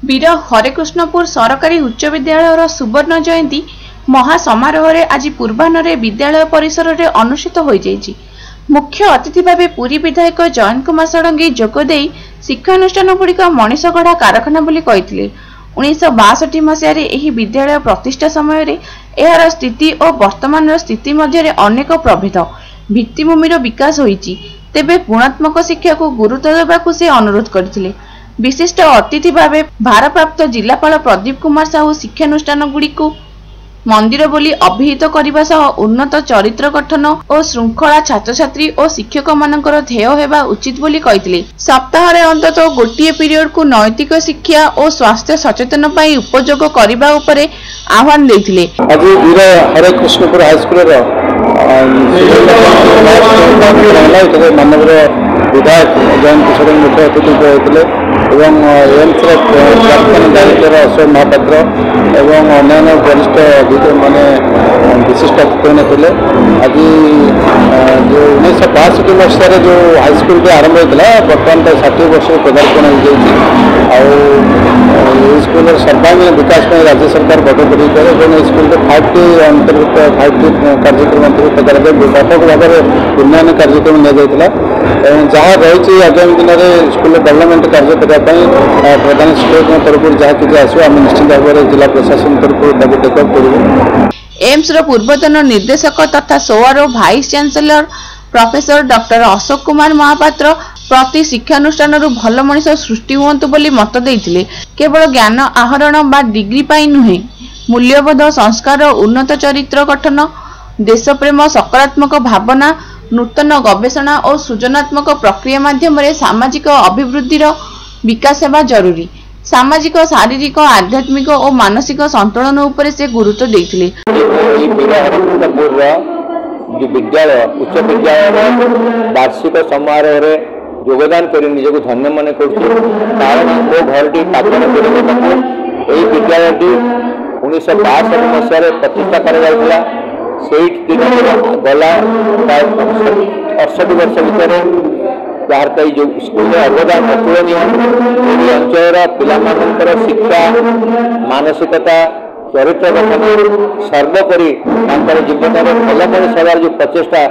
वीर हरेकृष्णपुर सरकारी उच्च विद्यालय सुवर्ण जयंती महासमारोह आज पूर्वाह्न विद्यालय परिसर में अनुष्ठित हो जाइछि। मुख्य अतिथि भाव पुरी विधायक जयंत कुमार षडंगी जोगदे शिक्षानुष्ठान गुड़िक मनीष गढ़ा कारखाना बोली कहिथिले। 1962 मसीह विद्यालय प्रतिष्ठा समय यार स्थिति और वर्तमान स्थिति मध्य अनेक प्रभेद भित्तिभूमिर विकास होइछि। तेबे गुणात्मक शिक्षा को गुरुत्व देबाकू से अनुरोध करथिले। विशिष्ट अतिथि भाव भारप्राप्त जिलापाल प्रदीप कुमार साहू शिक्षानुष्ठान गुड़िक मंदिर बोली अभिहित करने सह उन्नत चरित्र गठन और श्रृंखला छात्र छात्री और शिक्षक मानकर ध्येय हेबा उचित बोली कहिथिले। सप्ताह रे अंततः गोटिए पीरियड को नैतिक शिक्षा और स्वास्थ्य सचेतन पई उपयोग करबा उपरे आह्वान देथिले। आज वीर हरेकृष्णपुर हाईस्कूल मानव विधायक जयंत षडंगी मुख्य अतिथि होते एम्स प्राक्तन डायरेक्टर अशोक महापात्र और अन्य वरिष्ठ माने विशिष्ट अतिथि थे। आज जो 1962 मसीह जो हाईस्कूल आरंभ होता बर्तमान 60 वर्ष पदार्पण हो स्कूल सर्वांगीण विकास में राज्य सरकार बद्धपरि स्कूल 5T अंतर्गत 5T कार्यक्रम अंतर्गत व्यापक भाव में उन्नयन कार्यक्रम निया जहाँ रही आगामी दिन में स्कूल डेवलपमेंट कार्य करने प्रधान शिक्षक तरफ जहाँ कि आसो आम निश्चित भाव में जिला प्रशासन तरफ टेकअप कर। एम्स पूर्वतन निर्देशक तथा सोआर vice chancellor professor doctor Ashok Kumar Mahapatra प्रति शिक्षानुष्ठान भल मनीष सृष्टि हुंतु बोली मत देइथिले। केवल ज्ञान आहरण बा डिग्री पाई नुहे मूल्यबोध संस्कार उन्नत चरित्र गठन देशप्रेम सकारात्मक भावना नूतन गवेषणा और सृजनात्मक प्रक्रिया माध्यम सामाजिक अभिवृद्धिर विकास हेबा जरूरी। सामाजिक शारीरिक आध्यात्मिक और मानसिक संतुलन उपरे से गुरुत्व देइथिले। जो विद्यालय उच्च विद्यालय वार्षिक समारोह योगदान कर निजक धन्य मन कारण मो घर पाचन विद्यालय 1962 मसीह प्रतिष्ठा करा गला 68 वर्ष भितर यार जो स्कूल अवदान अतुलनीय अंचल पिला शिक्षा मानसिकता चरित्र गठन सर्वोपरि जीवन में भल मनीष हबार जो प्रचेषा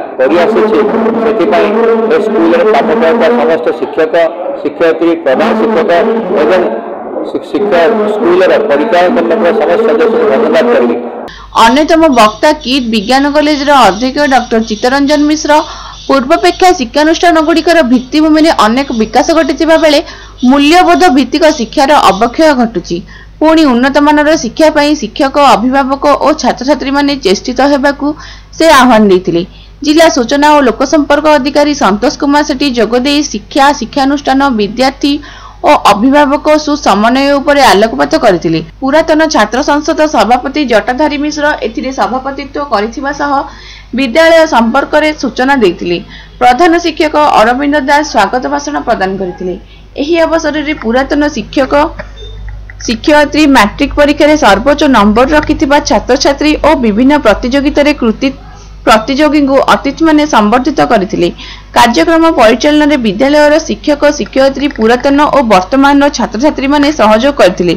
कर स्कूल पाठ पढ़ा समस्त शिक्षक शिक्षयित्री प्रधान शिक्षक एवं शिक्षक स्कूल परिचालन करने समस्त सदस्य धन्यवाद करी। अन्यतम वक्ता किट विज्ञान कॉलेज अध्यक्ष डॉक्टर चित्तरंजन मिश्र पूर्वापेक्षा शिक्षानुष्ठान गुड़िकर भित्तिभूमि में अनेक विकास घटी बेले मूल्यबोध भित्तिक शिक्षार अवक्षय घटुची। पुणी उन्नत मानर शिक्षा पाई शिक्षक अभिभावक और छात्र छात्री माने चेष्टित हेबाकू से आह्वान देथिले। जिला सूचना और लोकसंपर्क अधिकारी संतोष कुमार सेठी जोगदे शिक्षा शिक्षानुष्ठान विद्यार्थी और अभिभावक सुसमन्वय उपर आलोकपात करथिले। पुरातन छात्र संसद सभापति जटाधारी मिश्र एथिरे सभापतित्व करिथिबा सह विद्यालय संपर्क में सूचना देथिले। प्रधान शिक्षक अरविंद दास स्वागत भाषण प्रदान करथिले। एही अवसर में पुरातन शिक्षक शिक्षयित्री मैट्रिक परीक्षा सर्वोच्च नंबर रखिथिबा छात्र छात्री और विभिन्न प्रतियोगिता कृति प्रतियोगी को अतिथि माने संबर्धित करथिले। कार्यक्रम परिचालन विद्यालय शिक्षक शिक्षयित्री पुरातन और वर्तमान छात्र छात्री माने सहयोग करथिले।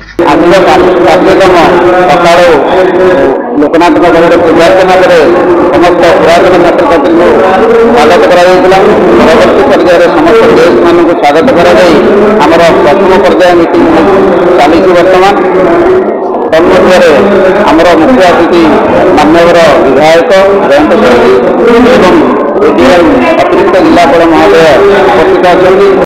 लोकनाथ पूजार्चना समस्त पुरातन छात्र छात्री को स्वागत परवर्ती पर्यायर समस्त गेस्ट मान स्वागत कर प्रथम पर्याय मीटिंग चली बर्तमान तन्मध्य आमर मुख्य अतिथि मान्यवर विधायक जयंत षडंगी एवं अतिरिक्त जिलापाल महोदय उपस्थित अच्छा।